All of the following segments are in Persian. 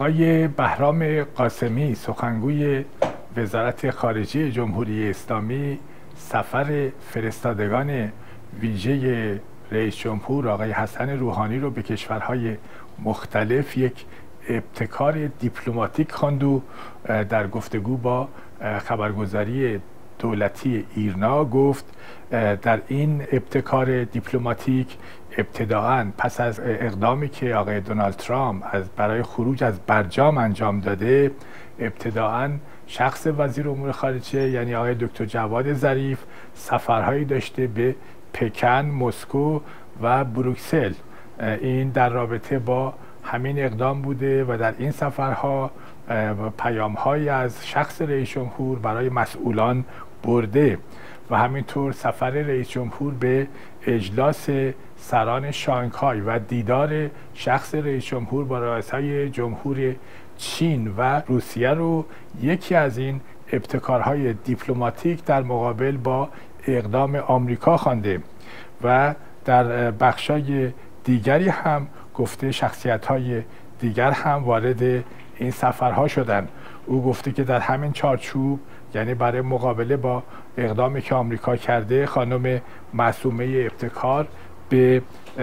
آقای بهرام قاسمی سخنگوی وزارت خارجه جمهوری اسلامی سفر فرستادگان ویژه رئیس جمهور آقای حسن روحانی رو به کشورهای مختلف یک ابتکار دیپلماتیک خواند و در گفتگو با خبرگزاری دولتی ایرنا گفت در این ابتکار دیپلماتیک ابتداعاً پس از اقدامی که آقای دونالد ترامپ برای خروج از برجام انجام داده، ابتداعاً شخص وزیر امور خارجه یعنی آقای دکتر جواد ظریف سفرهایی داشته به پکن، مسکو و بروکسل. این در رابطه با همین اقدام بوده و در این سفرها پیام‌هایی از شخص رئیس جمهور برای مسئولان برده و همینطور سفر رئیس جمهور به اجلاس سران شانگهای و دیدار شخص رئیس جمهور با رئیس‌های جمهور چین و روسیه رو یکی از این ابتکارهای دیپلماتیک در مقابل با اقدام آمریکا خوانده و در بخشای دیگری هم گفته شخصیت‌های دیگر هم وارد این سفرها شدن. او گفته که در همین چارچوب یعنی برای مقابله با اقدامی که آمریکا کرده، خانم معصومه ابتکار به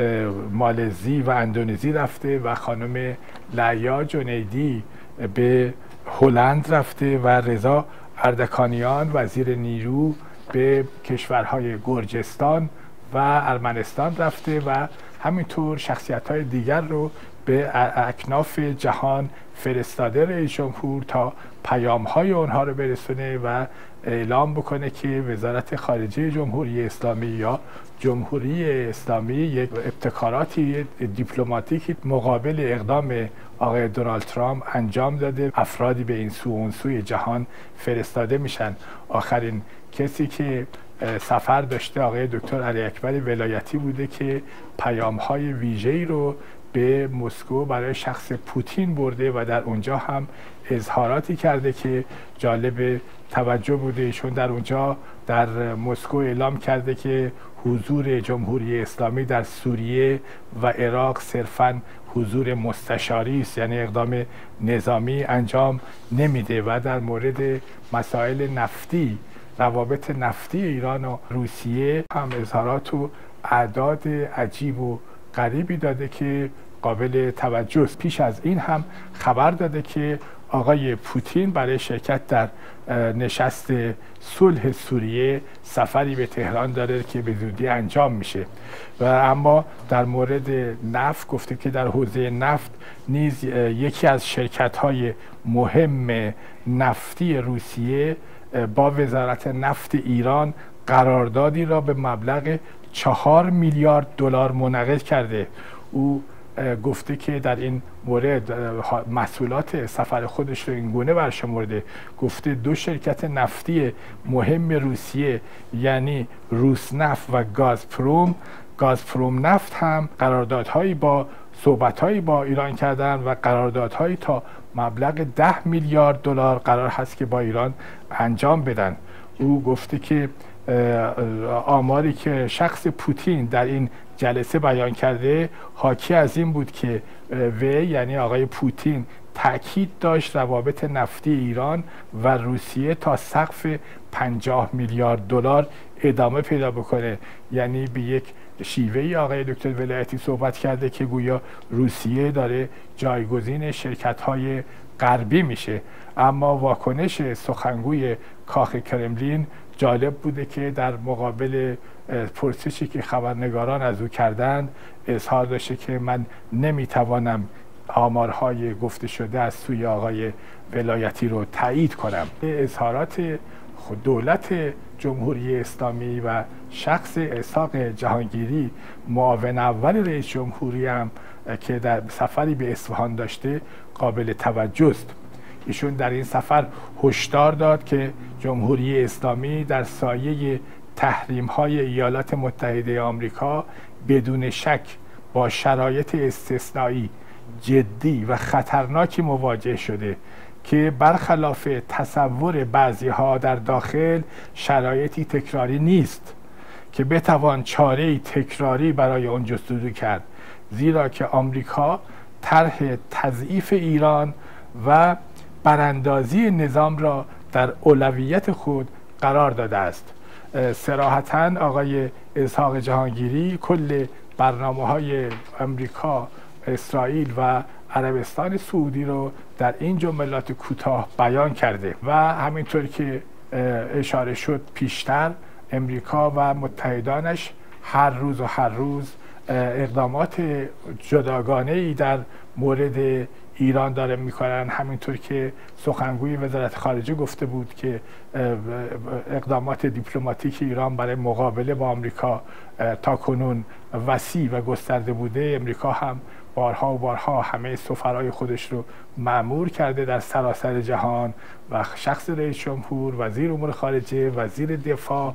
مالزی و اندونزی رفته و خانم لعیا جنیدی به هلند رفته و رضا اردکانیان وزیر نیرو به کشورهای گرجستان و ارمنستان رفته و همینطور شخصیت‌های دیگر رو به اکناف جهان فرستاده رئیس جمهور تا پیام‌های اونها رو برسونه و اعلام بکنه که وزارت خارجه جمهوری اسلامی یا جمهوری اسلامی یک ابتکاراتی دیپلماتیکی مقابل اقدام آقای دونالد ترامپ انجام داده. افرادی به این سو و اون سوی جهان فرستاده میشن. آخرین کسی که سفر داشته آقای دکتر علی اکبر ولایتی بوده که پیام‌های ویژه‌ای رو به مسکو برای شخص پوتین برده و در اونجا هم اظهاراتی کرده که جالب توجه بوده. ایشون در اونجا در مسکو اعلام کرده که حضور جمهوری اسلامی در سوریه و عراق صرفاً حضور مستشاری است، یعنی اقدام نظامی انجام نمیده و در مورد مسائل نفتی، روابط نفتی ایران و روسیه هم اظهارات و اعداد عجیب و غریبی داده که قابل توجه است. پیش از این هم خبر داده که آقای پوتین برای شرکت در نشست صلح سوریه سفری به تهران داره که به زودی انجام میشه و اما در مورد نفت گفته که در حوزه نفت نیز یکی از شرکت‌های مهم نفتی روسیه با وزارت نفت ایران قراردادی را به مبلغ 4 میلیارد دلار منعقد کرده. او گفته که در این مورد مسئولات سفر خودش رو این گونه برشمرده. گفته دو شرکت نفتی مهم روسیه یعنی روسنفت و گازپروم نفت هم صحبت‌هایی با ایران کردن و قراردادهایی تا مبلغ 10 میلیارد دلار قرار هست که با ایران انجام بدن. او گفته که آماری که شخص پوتین در این جلسه بیان کرده حاکی از این بود که وی یعنی آقای پوتین تأکید داشت روابط نفتی ایران و روسیه تا سقف 50 میلیارد دلار ادامه پیدا بکنه. یعنی به یک شیوهی آقای دکتر ولایتی صحبت کرده که گویا روسیه داره جایگزین شرکت‌های غربی میشه. اما واکنش سخنگوی کاخ کرملین جالب بوده که در مقابل پرسشی که خبرنگاران از او کردند اظهار داشته که من نمیتوانم آمارهای گفته شده از سوی آقای ولایتی رو تایید کنم. اظهارات دولت جمهوری اسلامی و شخص اسحاق جهانگیری معاون اول رئیس جمهوری هم که در سفری به اصفهان داشته قابل توجه است. ایشون در این سفر هشدار داد که جمهوری اسلامی در سایه تحریم‌های ایالات متحده آمریکا بدون شک با شرایط استثنایی، جدی و خطرناکی مواجه شده که برخلاف تصور بعضی‌ها در داخل شرایطی تکراری نیست که بتوان چاره‌ای تکراری برای آن جستجو کرد، زیرا که آمریکا طرح تضعیف ایران و براندازی نظام را در اولویت خود قرار داده است. صراحتاً آقای اسحاق جهانگیری کل برنامه‌های امریکا، اسرائیل و عربستان سعودی رو در این جملات کوتاه بیان کرده و همینطور که اشاره شد پیشتر، امریکا و متحدانش هر روز اقدامات جداگانه ای در مورد ایران داره میکنن. همینطور که سخنگوی وزارت خارجه گفته بود که اقدامات دیپلماتیک ایران برای مقابله با آمریکا تاکنون وسیع و گسترده بوده. امریکا هم بارها همه سفرهای خودش رو مأمور کرده در سراسر جهان و شخص رئیس جمهور، وزیر امور خارجه، وزیر دفاع،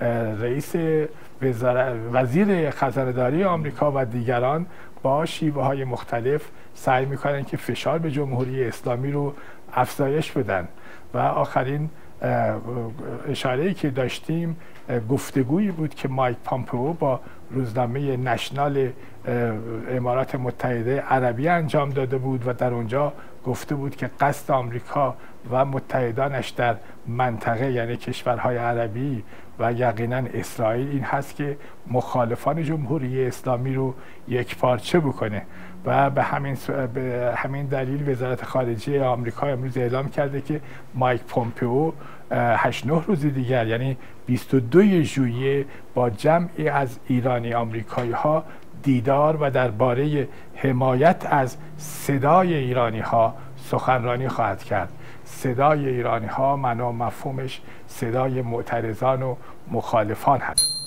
وزیر خزانه‌داری آمریکا و دیگران با شیوه‌های مختلف سعی می‌کنن که فشار به جمهوری اسلامی رو افزایش بدن. و آخرین اشاره‌ای که داشتیم گفتگویی بود که مایک پامپئو با روزنامه نشنال امارات متحده عربی انجام داده بود و در اونجا گفته بود که قصد آمریکا و متحدانش در منطقه، یعنی کشورهای عربی و یقینا اسرائیل، این هست که مخالفان جمهوری اسلامی رو یکپارچه بکنه و به همین دلیل وزارت خارجه آمریکا امروز اعلام کرده که مایک پومپئو 8-9 روز دیگر، یعنی 22 ژوئیه، با جمعی از ایرانی آمریکایی ها دیدار و درباره حمایت از صدای ایرانی ها سخنرانی خواهد کرد. صدای ایرانی ها معنا و مفهومش صدای معترضان و مخالفان هست.